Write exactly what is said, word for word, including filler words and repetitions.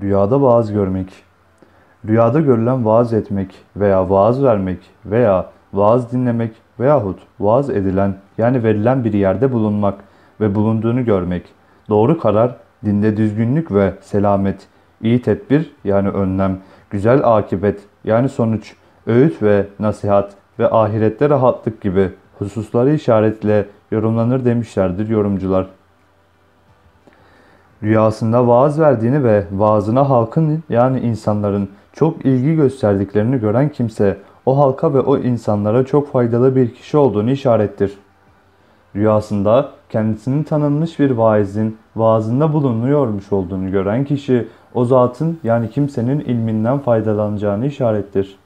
Rüyada vaaz görmek. Rüyada görülen vaaz etmek veya vaaz vermek veya vaaz dinlemek veyahut vaaz edilen yani verilen bir yerde bulunmak ve bulunduğunu görmek. Doğru karar, dinde düzgünlük ve selamet, iyi tedbir yani önlem, güzel akibet yani sonuç, öğüt ve nasihat ve ahirette rahatlık gibi hususları işaretle yorumlanır demişlerdir yorumcular. Rüyasında vaaz verdiğini ve vaazına halkın yani insanların çok ilgi gösterdiklerini gören kimse o halka ve o insanlara çok faydalı bir kişi olduğunu işarettir. Rüyasında kendisinin tanınmış bir vaizin vaazında bulunuyormuş olduğunu gören kişi o zatın yani kimsenin ilminden faydalanacağını işarettir.